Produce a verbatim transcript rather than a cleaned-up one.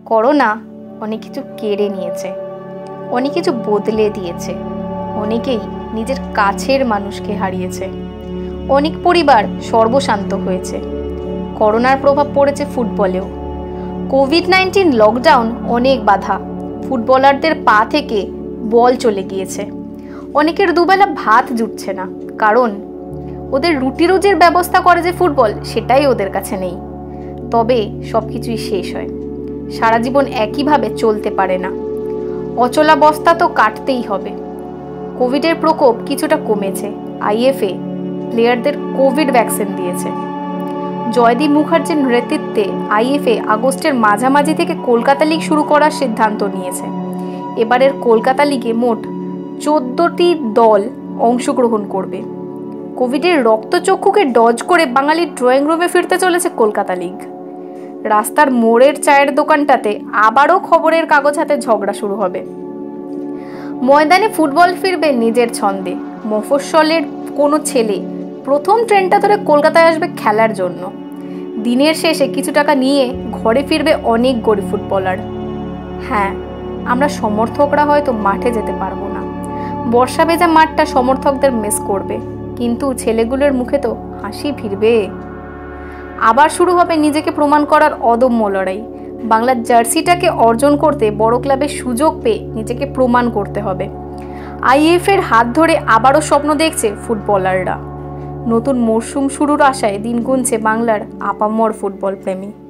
Corona অনেক কিছু কেড়ে নিয়েছে, অনেক কিছু বদলে দিয়েছে। অনেকেই নিজের কাছের মানুষকে হারিয়েছে, অনেক পরিবার সর্বশান্ত হয়েছে। করোনার প্রভাব পড়েছে ফুটবলেও। কোভিড নাইন্টিন লকডাউন অনেক বাধা, ফুটবলারদের পা থেকে বল চলে গিয়েছে। অনেকের দুবেলা ভাত জুটছে না, কারণ ওদের রুটি রুজির ব্যবস্থা করে যে ফুটবল, সেটাই ওদের কাছে নেই। তবে সব কিছুই শেষ হয়, সারা জীবন একইভাবে চলতে পারে না। অচলাবস্থা তো কাটতেই হবে। কোভিডের প্রকোপ কিছুটা কমেছে। আইএফএ প্লেয়ারদের কোভিড ভ্যাকসিন দিয়েছে। জয়দীপ মুখার্জির নেতৃত্বে আইএফএ আগস্টের মাঝামাঝি থেকে কলকাতা লিগ শুরু করার সিদ্ধান্ত নিয়েছে। এবারের কলকাতা লিগে মোট চোদ্দটি দল অংশগ্রহণ করবে। কোভিডের রক্তচক্ষুকে ডজ করে বাঙালির ড্রয়িং রুমে ফিরতে চলেছে কলকাতা লিগ। রাস্তার মোড়ের চায়ের দোকানটাতে আবারও খবরের কাগজ হাতে ঝগড়া শুরু হবে। ময়দানে ফুটবল ফিরবে নিজের ছন্দে। মফস্বলের কোনো ছেলে প্রথম ট্রেনটা ধরে কলকাতায় আসবে খেলার জন্য। দিনের শেষে কিছু টাকা নিয়ে ঘরে ফিরবে অনেক গরিব ফুটবলার। হ্যাঁ, আমরা সমর্থকরা হয়তো মাঠে যেতে পারবো না, বর্ষা ভেজা মাঠটা সমর্থকদের মিস করবে, কিন্তু ছেলেগুলোর মুখে তো হাসি ফিরবে। আবার শুরু হবে নিজেকে প্রমাণ করার অদম্য লড়াই। বাংলার জার্সিটাকে অর্জন করতে বড় ক্লাবের সুযোগ পেয়ে নিজেকে প্রমাণ করতে হবে। আইএফএর হাত ধরে আবারও স্বপ্ন দেখছে ফুটবলাররা। নতুন মরশুম শুরুর আশায় দিন গুনছে বাংলার আপামর ফুটবল প্রেমী।